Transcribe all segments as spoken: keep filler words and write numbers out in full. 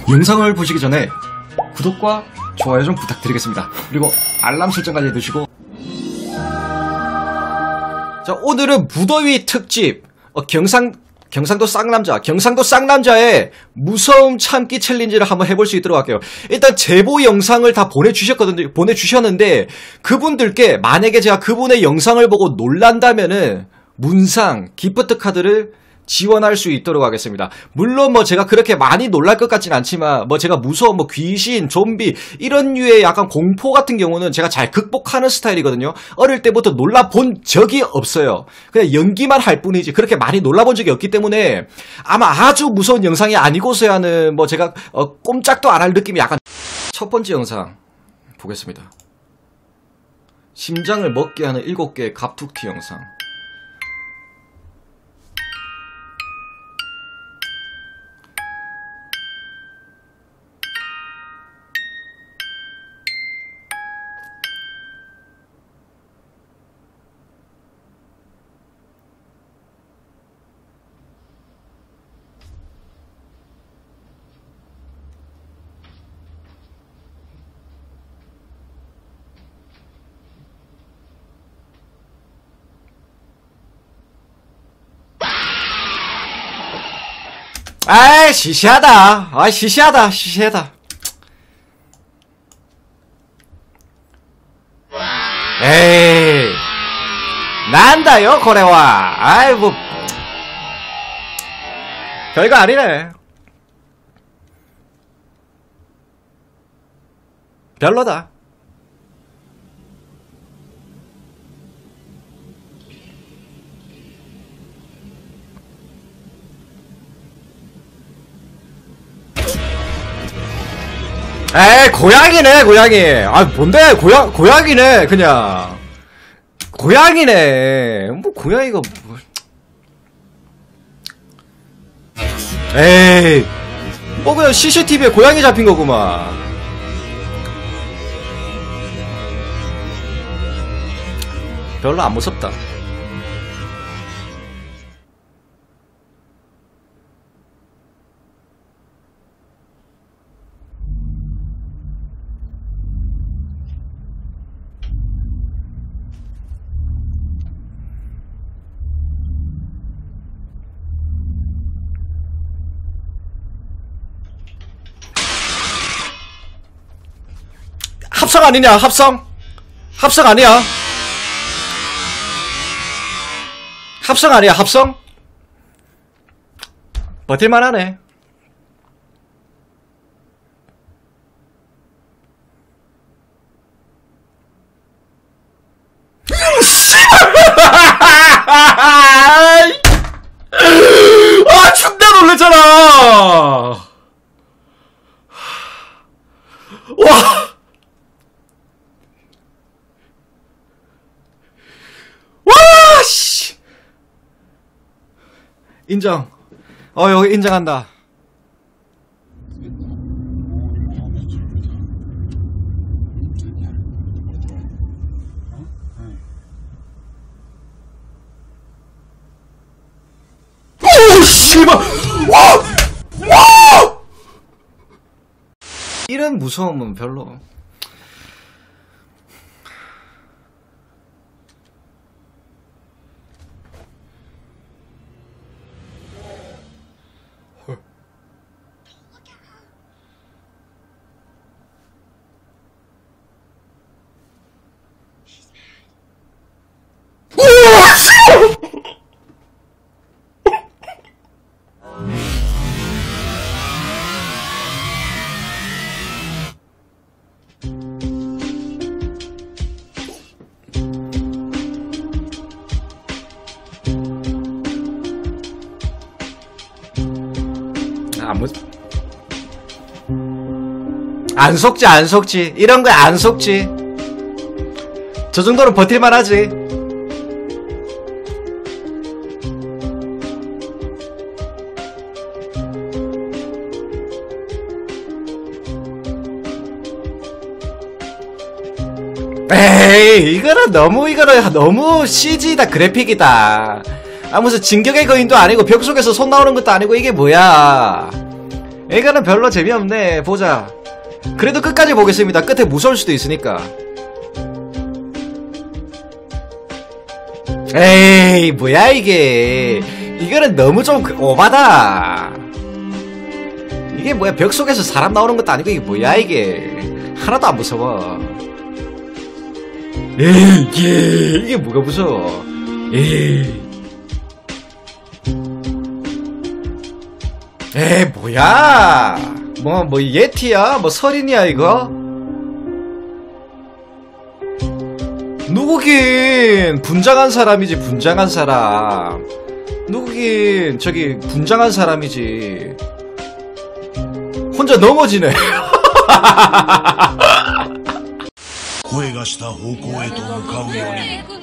영상을 보시기 전에 구독과 좋아요 좀 부탁드리겠습니다. 그리고 알람 설정까지 해두시고. 자, 오늘은 무더위 특집 어, 경상 경상도 쌍남자 경상도 쌍남자의 무서움 참기 챌린지를 한번 해볼 수 있도록 할게요. 일단 제보 영상을 다 보내주셨거든요. 보내주셨는데 그분들께 만약에 제가 그분의 영상을 보고 놀란다면은 문상 기프트 카드를 지원할 수 있도록 하겠습니다. 물론 뭐 제가 그렇게 많이 놀랄 것 같진 않지만 뭐 제가 무서운 뭐 귀신, 좀비 이런 류의 약간 공포 같은 경우는 제가 잘 극복하는 스타일이거든요. 어릴 때부터 놀라본 적이 없어요. 그냥 연기만 할 뿐이지 그렇게 많이 놀라본 적이 없기 때문에 아마 아주 무서운 영상이 아니고서야는 뭐 제가 어, 꼼짝도 안 할 느낌이 약간. 첫 번째 영상 보겠습니다. 심장을 먹게 하는 일곱 개의 갑툭튀 영상. 아이 시시하다. 아이 시시하다 시시하다. 에이 난다요 고래와. 아이 뭐 별거 아니네. 별로다. 에이 고양이네 고양이. 아 뭔데 고양 고양이네 그냥 고양이네. 뭐 고양이가 뭐. 에이 뭐 그냥 씨씨티비에 고양이 잡힌 거구만. 별로 안 무섭다. 합성 아니냐 합성? 합성 아니야? 합성 아니야 합성? 버틸만하네. 아 존나 놀랬잖아. 와 인정. 어 여기 인정한다. 오 씨발. 와! 와! 이런 무서움은 별로. 아무 안 속지 안 속지 이런 거에 안 속지. 저 정도로 버틸만 하지. 에이 이거는 너무 이거는 너무 씨지다. 그래픽이다. 아 무슨 진격의 거인도 아니고 벽 속에서 손 나오는 것도 아니고 이게 뭐야. 이거는 별로 재미없네. 보자. 그래도 끝까지 보겠습니다. 끝에 무서울 수도 있으니까. 에이 뭐야 이게. 이거는 너무 좀 오바다. 이게 뭐야, 벽 속에서 사람 나오는 것도 아니고 이게 뭐야 이게. 하나도 안 무서워. 에이 이게, 이게 뭐가 무서워. 에이 에이 뭐야. 뭐 뭐 예티야 뭐 설인이야 이거. 누구긴 분장한 사람이지. 분장한 사람 누구긴 저기 분장한 사람이지. 혼자 넘어지네. 声がした方向へと向かうように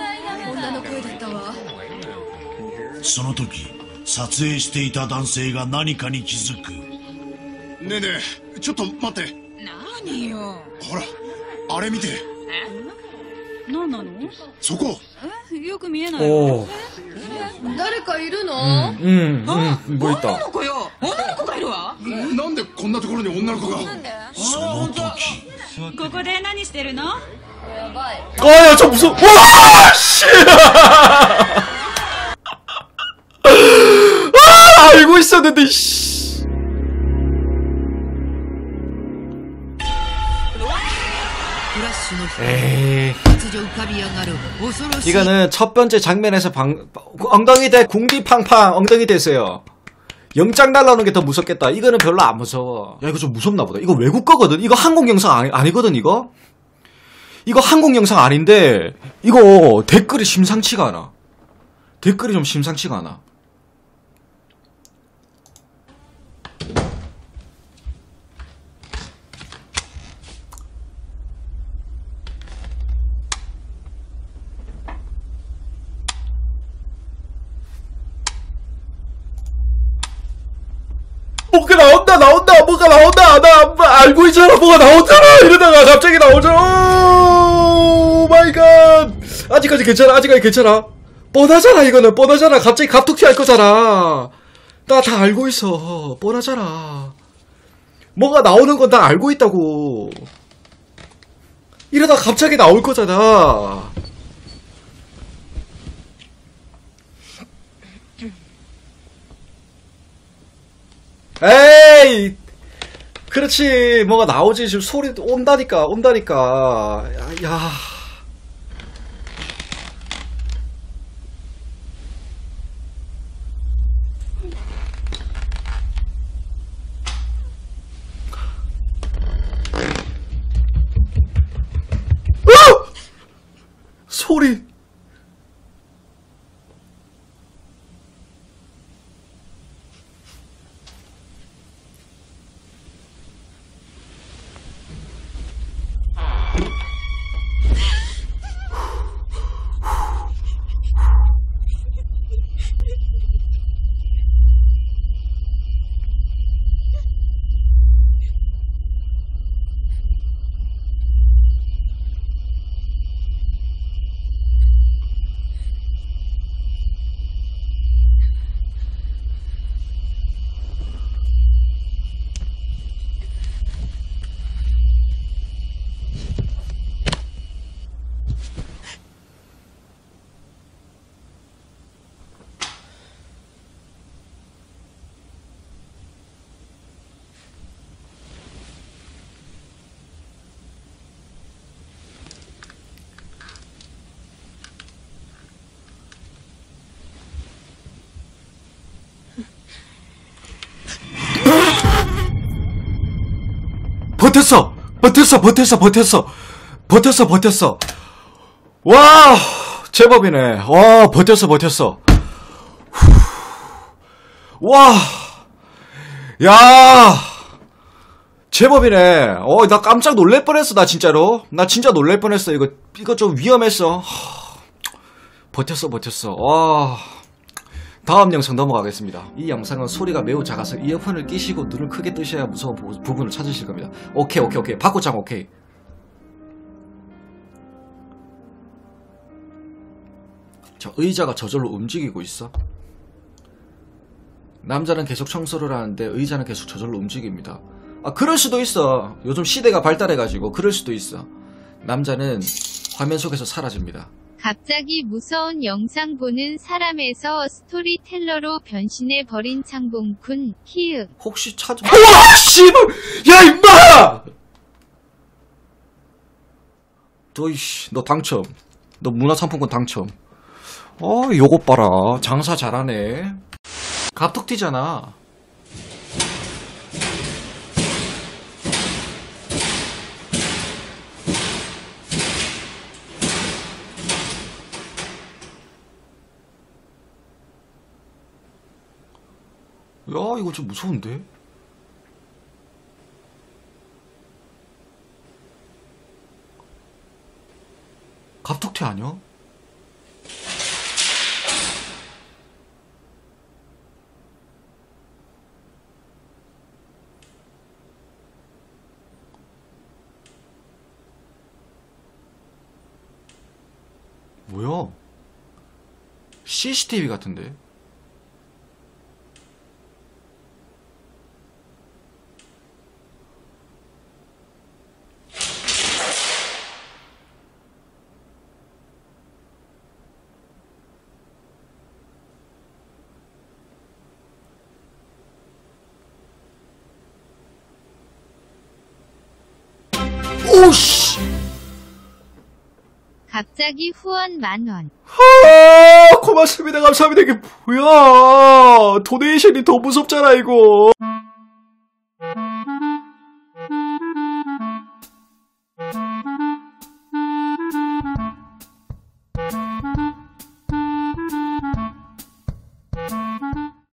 その時撮影していた男性が何かに気づく。ねえねえちょっと待って。何よ。ほらあれ見て。何なの？そこ。えよく見えない。お誰かいるの？うんうん。女の子よ。女の子がいるわ。なんでこんなところに女の子が。その時ここで何してるの？ 아야 저 무서워. 와 씨. 아 알고 있었는데 씨. 에이. 이거는 첫 번째 장면에서 방 엉덩이 대 궁디팡팡 엉덩이 대세요. 영장 날라오는 게 더 무섭겠다. 이거는 별로 안 무서워. 야 이거 좀 무섭나 보다. 이거 외국 거거든. 이거 한국 영상 아니, 아니거든 이거. 이거 한국 영상 아닌데 이거 댓글이 심상치가 않아. 댓글이 좀 심상치가 않아. 뭐가 나온다 나온다 뭐가 나온다. 나 알고 있잖아 뭐가 나오잖아. 이러다가 갑자기 나오잖아. 오 마이 갓. 아직까지 괜찮아. 아직까지 괜찮아. 뻔하잖아. 이거는 뻔하잖아. 갑자기 갑툭튀 할 거잖아. 나 다 알고 있어. 뻔하잖아. 뭐가 나오는 건 다 알고 있다고. 이러다가 갑자기 나올 거잖아. 에이 그렇지. 뭐가 나오지. 지금 소리 온다니까 온다니까. 야, 야. 어! 소리. 버텼어! 버텼어! 버텼어! 버텼어! 버텼어! 버텼어! 와! 제법이네. 와, 버텼어! 버텼어! 와! 야! 제법이네. 어, 나 깜짝 놀랄 뻔했어. 나 진짜로. 나 진짜 놀랄 뻔했어. 이거, 이거 좀 위험했어. 버텼어, 버텼어. 와. 다음 영상 넘어가겠습니다. 이 영상은 소리가 매우 작아서 이어폰을 끼시고 눈을 크게 뜨셔야 무서운 부, 부분을 찾으실 겁니다. 오케이, 오케이, 오케이. 바꾸장, 오케이. 저 의자가 저절로 움직이고 있어. 남자는 계속 청소를 하는데 의자는 계속 저절로 움직입니다. 아, 그럴 수도 있어. 요즘 시대가 발달해가지고 그럴 수도 있어. 남자는 화면 속에서 사라집니다. 갑자기 무서운 영상 보는 사람에서 스토리텔러로 변신해버린 창봉군, 히읗. 혹시 찾아... 우와! 씨발! 야, 임마! 너, 이씨, 너 당첨. 너 문화상품권 당첨. 어, 요것 봐라. 장사 잘하네. 갑툭튀잖아. 야, 이거 좀 무서운데? 갑툭튀 아니야? 뭐야? 씨씨티비 같은데? 오씨! 갑자기 후원 만원. 아, 고맙습니다. 감사합니다. 이게 뭐야? 도네이션이 더 무섭잖아, 이거.